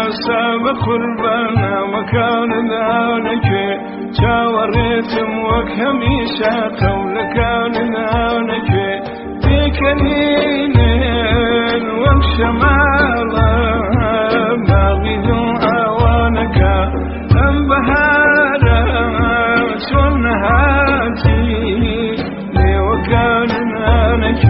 ساب قربانا مكان ذلك جاوريتم وكميشا قول كان ذلك فيك ليل والشمال باغذ أوانك أم بهارا والنهاتي لي وكان ذلك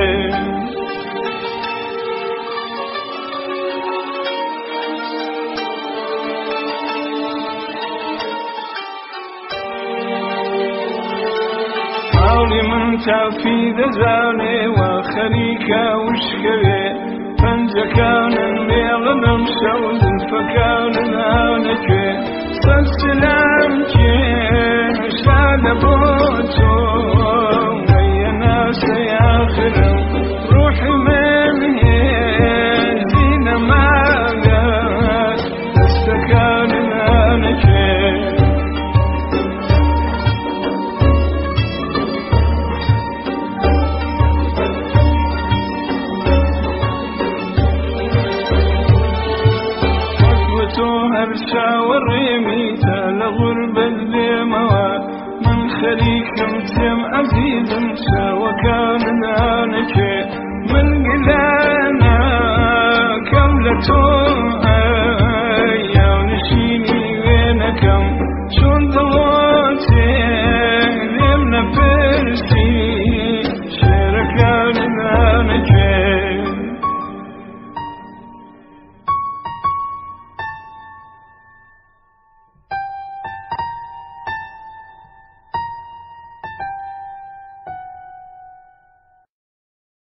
من تفيد زاني وخليكا وشكري فانجكان بيغنم شوز فكان ذلك فالسلامك شاد بوتو ويا ناس يا خرم روحي من هين زين ما قال استكان ذلك هرشا والريميتا لغرب الذيموا من خليك متيم عزيز مشا وكان ذلك من قلانا كملته